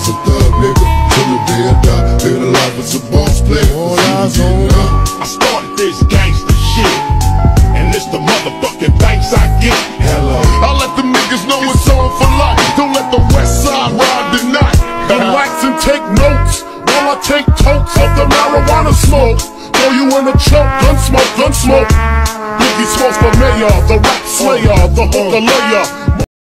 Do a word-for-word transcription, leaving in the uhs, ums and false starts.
as a thug nigga. Till the day I die, live the life as a boss player. All eyes on me. I started this gangster shit, and it's the motherfucking thanks I get. Hello. I let the niggas know it's on for life. Don't let the west side ride tonight. Relax and take notes while I take totes of the marijuana smoke. Throw you in a choke, gun smoke, gun smoke. Biggie Smalls for mayor, the rap slayer, the hooker layer.